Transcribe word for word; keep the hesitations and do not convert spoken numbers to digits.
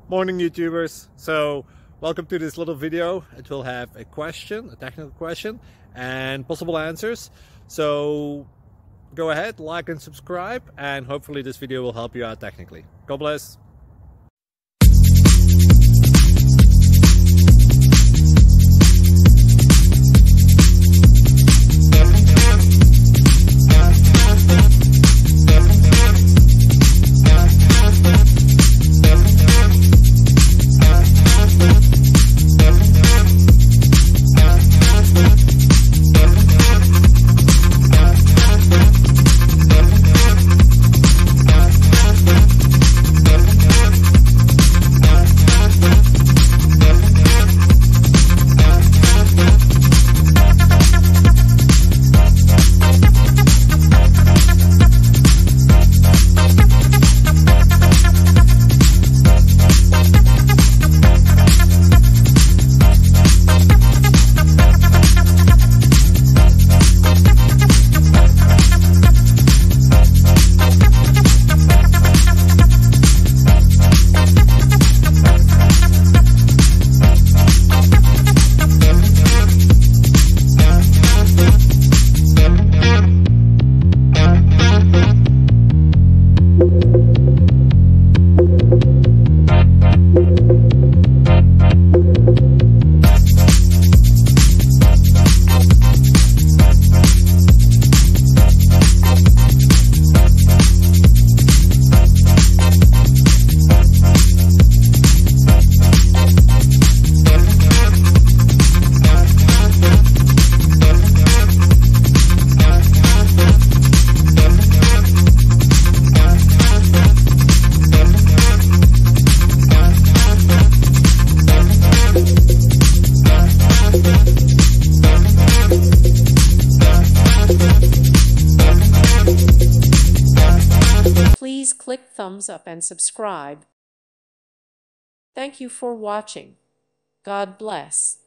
Morning YouTubers. So welcome to this little video. It will have a question, a technical question, and possible answers. So go ahead, like and subscribe, and hopefully this video will help you out technically. God bless. Please click thumbs up and subscribe. Thank you for watching. God bless.